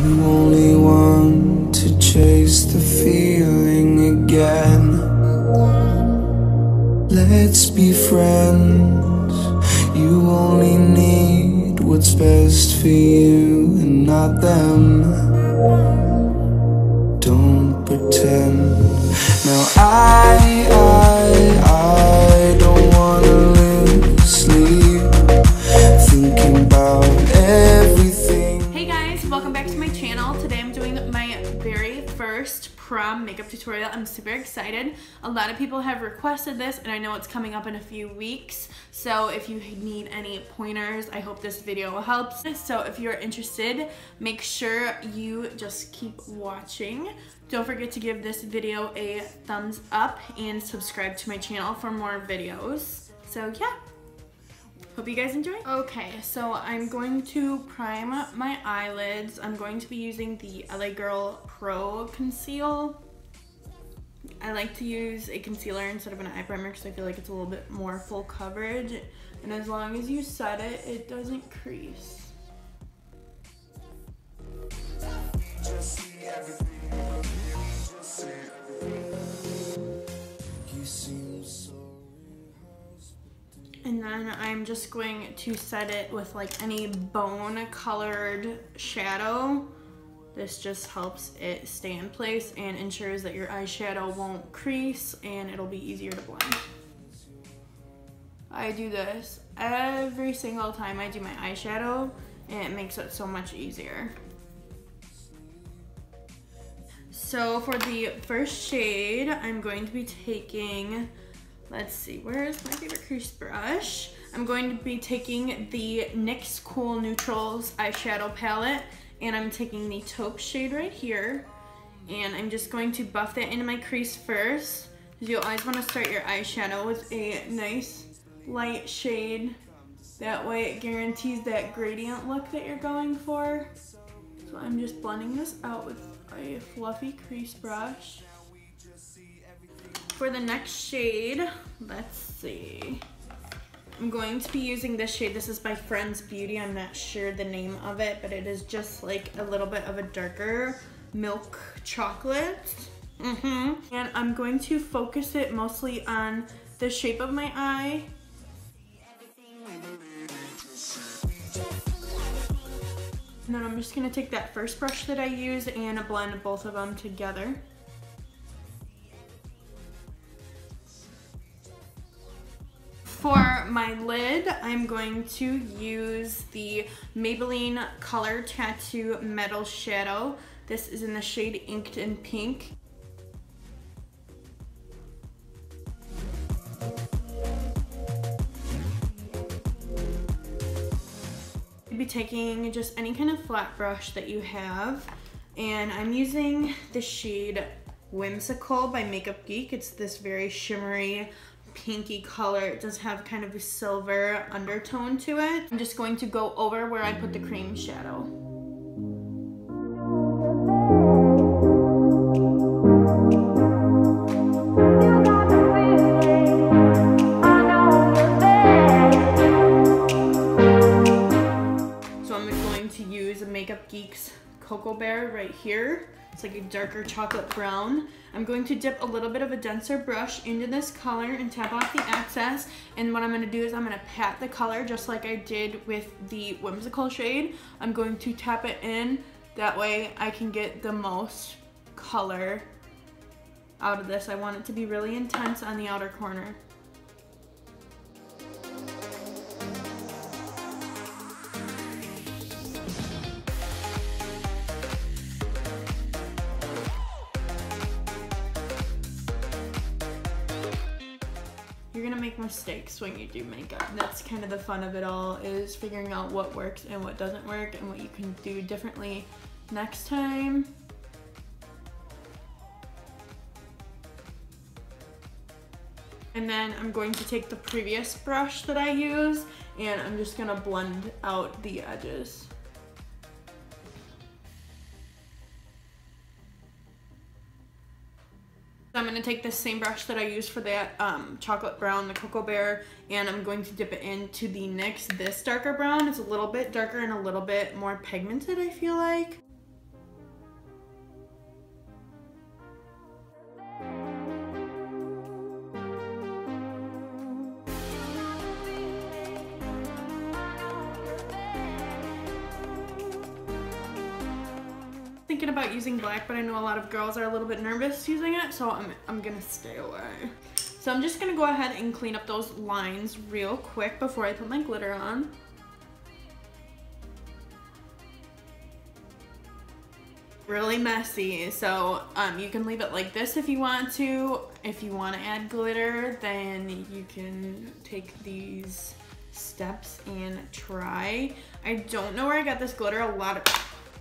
You only want to chase the feeling again. Let's be friends. You only need what's best for you and not them. Don't pretend. Now I don't wanna lose sleep thinking about everything. Hey guys, welcome back to my channel. Today I'm doing my very first prom makeup tutorial. I'm super excited. A lot of people have requested this and I know it's coming up in a few weeks. So if you need any pointers, I hope this video helps. So if you're interested, make sure you just keep watching. Don't forget to give this video a thumbs up and subscribe to my channel for more videos. So yeah, hope you guys enjoy. Okay, so I'm going to prime my eyelids. I'm going to be using the LA Girl Pro Conceal. I like to use a concealer instead of an eye primer because I feel like it's a little bit more full coverage. And as long as you set it, it doesn't crease. And then I'm just going to set it with like any bone colored shadow. This just helps it stay in place and ensures that your eyeshadow won't crease and it'll be easier to blend. I do this every single time I do my eyeshadow and it makes it so much easier. So for the first shade, I'm going to be taking, let's see, where's my favorite crease brush? I'm going to be taking the NYX Cool Neutrals eyeshadow palette, and I'm taking the taupe shade right here, and I'm just going to buff that into my crease first. You always want to start your eyeshadow with a nice light shade. That way it guarantees that gradient look that you're going for. So I'm just blending this out with a fluffy crease brush. For the next shade, let's see. I'm going to be using this shade. This is by Friends Beauty. I'm not sure the name of it, but it is just like a little bit of a darker milk chocolate. And I'm going to focus it mostly on the shape of my eye. And then I'm just gonna take that first brush that I used and blend both of them together. For my lid, I'm going to use the Maybelline Color Tattoo Metal Shadow. This is in the shade Inked in Pink. You'd be taking just any kind of flat brush that you have, and I'm using the shade Whimsical by Makeup Geek. It's this very shimmery pinky color. It does have kind of a silver undertone to it. I'm just going to go over where I put the cream shadow. So I'm going to use a Makeup Geek's Koko Bear right here. It's like a darker chocolate brown. I'm going to dip a little bit of a denser brush into this color and tap off the excess. And what I'm going to do is I'm going to pat the color just like I did with the Whimsical shade. I'm going to tap it in. That way I can get the most color out of this. I want it to be really intense on the outer corner. You're gonna make mistakes when you do makeup. That's kind of the fun of it all, is figuring out what works and what doesn't work and what you can do differently next time. And then I'm going to take the previous brush that I used and I'm just gonna blend out the edges. I'm going to take the same brush that I used for that chocolate brown, the Koko Bear, and I'm going to dip it into the NYX, this darker brown. It's a little bit darker and a little bit more pigmented, I feel like. Thinking about using black, but I know a lot of girls are a little bit nervous using it, so I'm gonna stay away. So I'm just gonna go ahead and clean up those lines real quick before I put my glitter on. Really messy, so you can leave it like this if you want to. If you want to add glitter, then you can take these steps and try. I don't know where I got this glitter. A lot of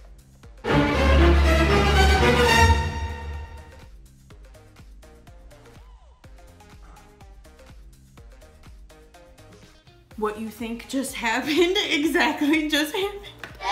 what you think just happened exactly just happened.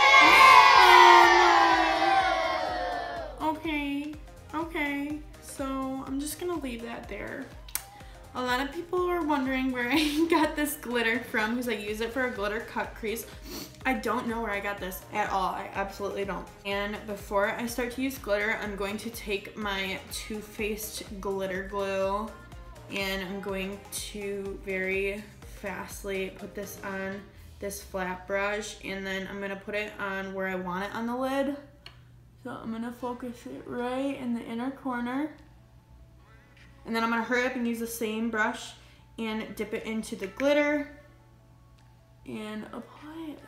Okay, so I'm just gonna leave that there. A lot of people are wondering where I got this glitter from because I use it for a glitter cut crease. I don't know where I got this at all. I absolutely don't. And before I start to use glitter, I'm going to take my Too Faced glitter glue and I'm going to very fastly put this on this flat brush, and then I'm gonna put it on where I want it on the lid. So I'm gonna focus it right in the inner corner. And then I'm gonna hurry up and use the same brush and dip it into the glitter and apply it.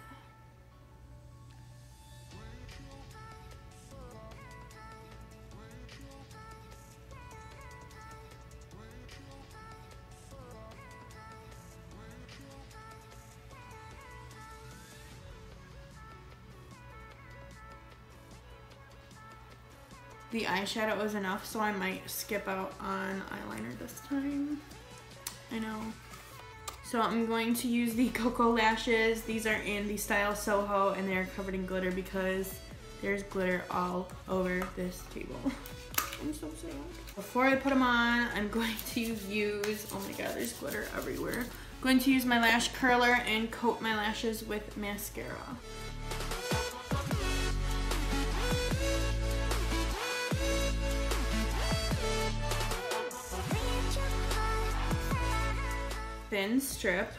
The eyeshadow is enough, so I might skip out on eyeliner this time. I know. So I'm going to use the Koko lashes. These are in the style Soho, and they're covered in glitter because there's glitter all over this table. I'm so sad. Before I put them on, I'm going to use, oh my god, there's glitter everywhere. I'm going to use my lash curler and coat my lashes with mascara. Thin strip,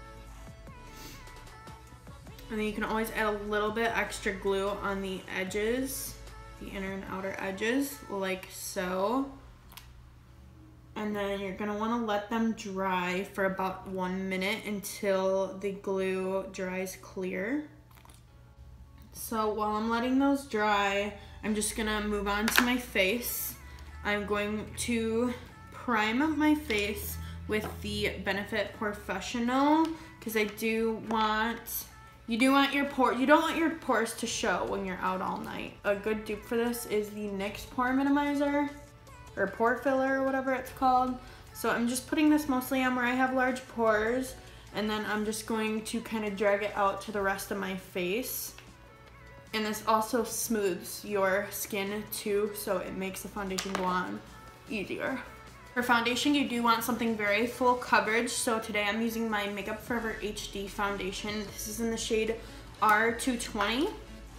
and then you can always add a little bit extra glue on the edges, the inner and outer edges, like so. And then you're gonna want to let them dry for about 1 minute until the glue dries clear. So while I'm letting those dry, I'm just gonna move on to my face. I'm going to prime my face with the Benefit Porefessional because you don't want your pores to show when you're out all night. A good dupe for this is the NYX Pore Minimizer or Pore Filler or whatever it's called. So I'm just putting this mostly on where I have large pores, and then I'm just going to kind of drag it out to the rest of my face. And this also smooths your skin too, so it makes the foundation go on easier. For foundation, you do want something very full coverage, so today I'm using my Makeup Forever HD foundation. This is in the shade R220.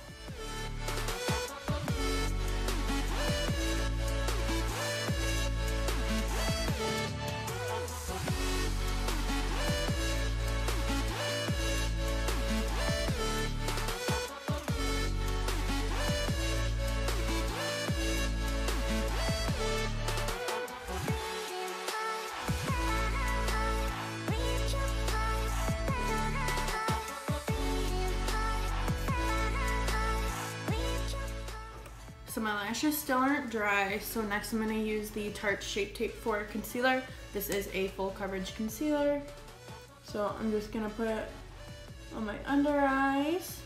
So my lashes still aren't dry, so next I'm going to use the Tarte Shape Tape for concealer. This is a full coverage concealer. So I'm just going to put it on my under eyes.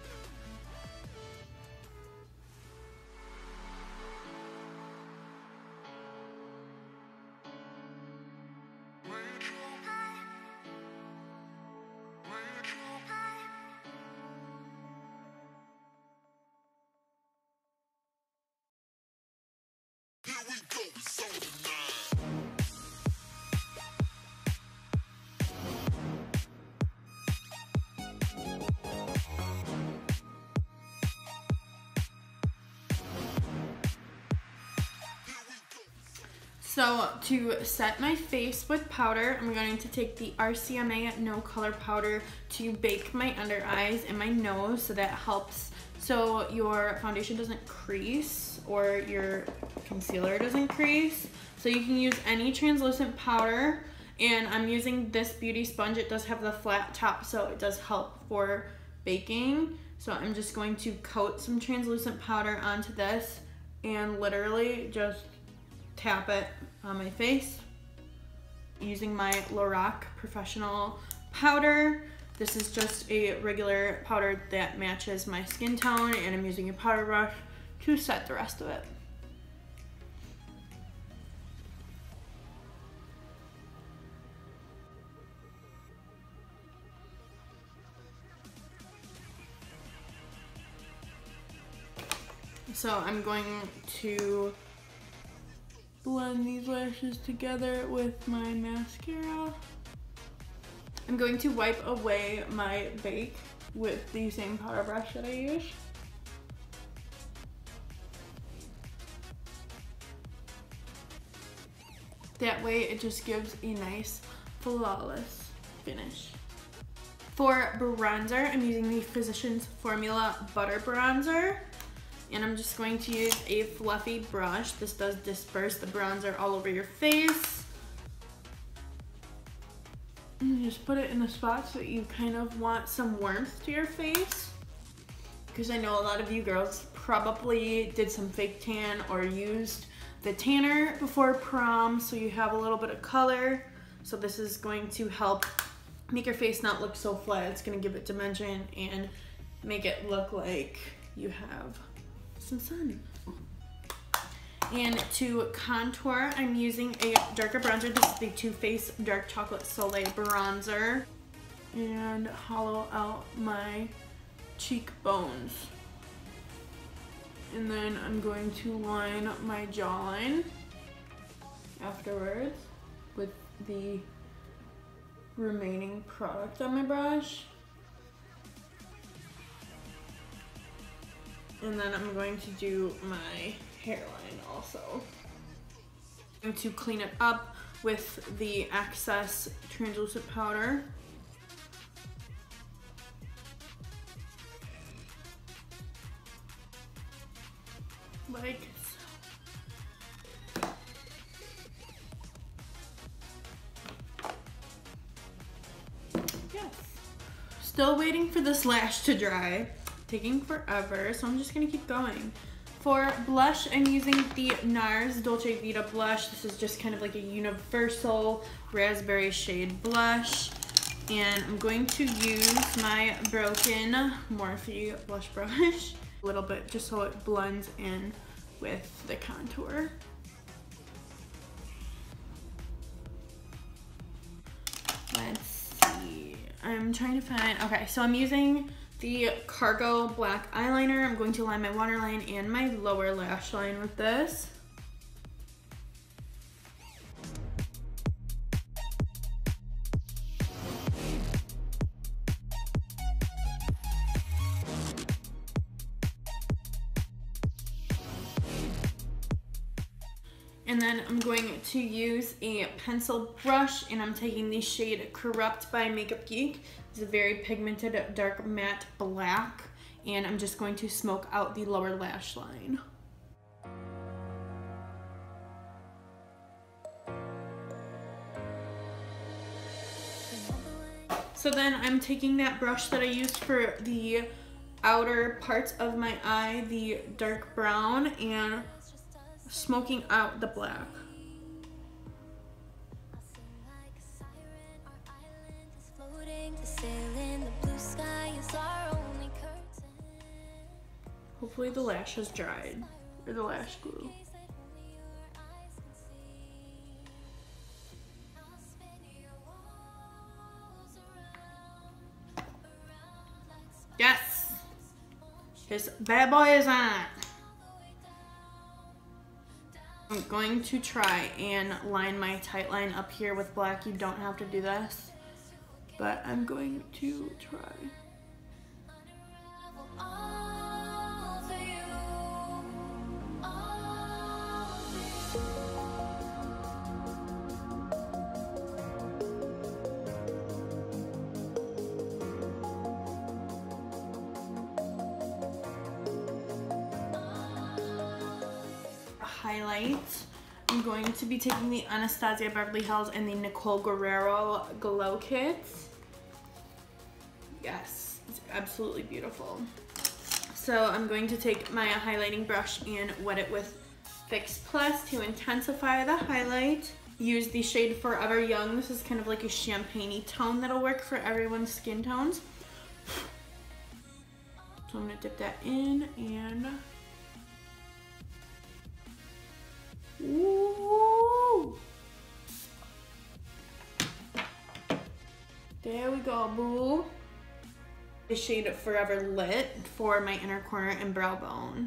So to set my face with powder, I'm going to take the RCMA No Color Powder to bake my under eyes and my nose, so that helps so your foundation doesn't crease or your concealer doesn't crease. So you can use any translucent powder, and I'm using this beauty sponge. It does have the flat top, so it does help for baking. So I'm just going to coat some translucent powder onto this and literally just tap it on my face using my Lorac Porefessional powder. This is just a regular powder that matches my skin tone, and I'm using a powder brush to set the rest of it. So I'm going to blend these lashes together with my mascara. I'm going to wipe away my bake with the same powder brush that I use. That way it just gives a nice flawless finish. For bronzer, I'm using the Physicians Formula Butter Bronzer. And I'm just going to use a fluffy brush. This does disperse the bronzer all over your face. And just put it in the spots that you kind of want some warmth to your face. Because I know a lot of you girls probably did some fake tan or used the tanner before prom, so you have a little bit of color. So this is going to help make your face not look so flat. It's going to give it dimension and make it look like you have some sun. And to contour, I'm using a darker bronzer. This is the Too Faced Dark Chocolate Soleil Bronzer. And hollow out my cheekbones. And then I'm going to line my jawline afterwards with the remaining product on my brush. And then I'm going to do my hairline also. I'm going to clean it up with the excess translucent powder. Like so. Yes. Still waiting for this lash to dry. Taking forever, so I'm just gonna keep going. For blush, I'm using the NARS Dolce Vita blush. This is just kind of like a universal raspberry shade blush. And I'm going to use my broken Morphe blush brush a little bit just so it blends in with the contour. Let's see. I'm trying to find, okay, so I'm using the Cargo Black Eyeliner. I'm going to line my waterline and my lower lash line with this. And then I'm going to use a pencil brush, and I'm taking the shade Corrupt by Makeup Geek. It's a very pigmented dark matte black, and I'm just going to smoke out the lower lash line. So then I'm taking that brush that I used for the outer parts of my eye, the dark brown, and smoking out the black. Hopefully the lash has dried, or the lash glue. Yes! This bad boy is on. I'm going to try and line my tight line up here with black. You don't have to do this, but I'm going to try. highlight, I'm going to be taking the Anastasia Beverly Hills and the Nicole Guerriero Glow Kits. Yes, it's absolutely beautiful. So I'm going to take my highlighting brush and wet it with Fix Plus to intensify the highlight. Use the shade Forever Young. This is kind of like a champagne-y tone that'll work for everyone's skin tones. So I'm gonna dip that in and woo! There we go, boo. The shade Forever Lit for my inner corner and brow bone.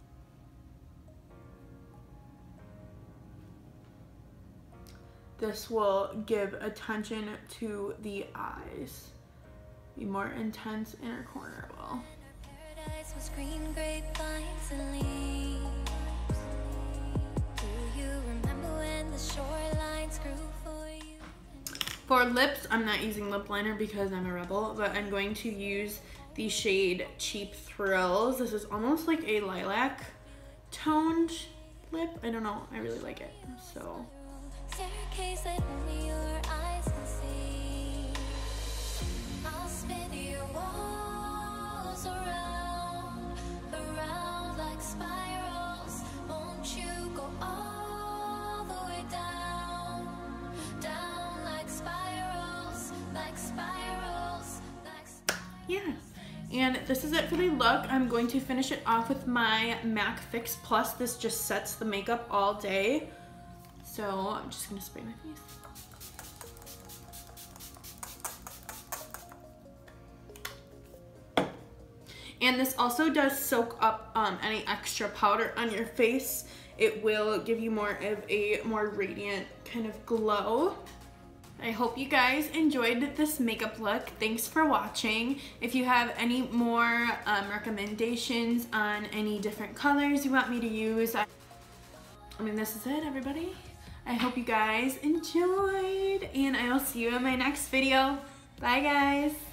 This will give attention to the eyes. The more intense inner corner will. Paradise was green grapevines and leaves. Do you remember when the shorelines grew for you? For lips, I'm not using lip liner because I'm a rebel, but I'm going to use the shade Cheap Thrills. This is almost like a lilac toned lip. I don't know, I really like it, so. Staircase that only your eyes can see. I'll spin your walls around, around like spirals. Won't you go all the way down, down like spirals, like spirals, like yeah. And this is it for the look. I'm going to finish it off with my MAC Fix Plus. This just sets the makeup all day. So I'm just gonna spray my face. And this also does soak up any extra powder on your face. It will give you more of a more radiant kind of glow. I hope you guys enjoyed this makeup look. Thanks for watching. If you have any more recommendations on any different colors you want me to use, I mean, this is it, everybody. I hope you guys enjoyed, and I will see you in my next video. Bye, guys.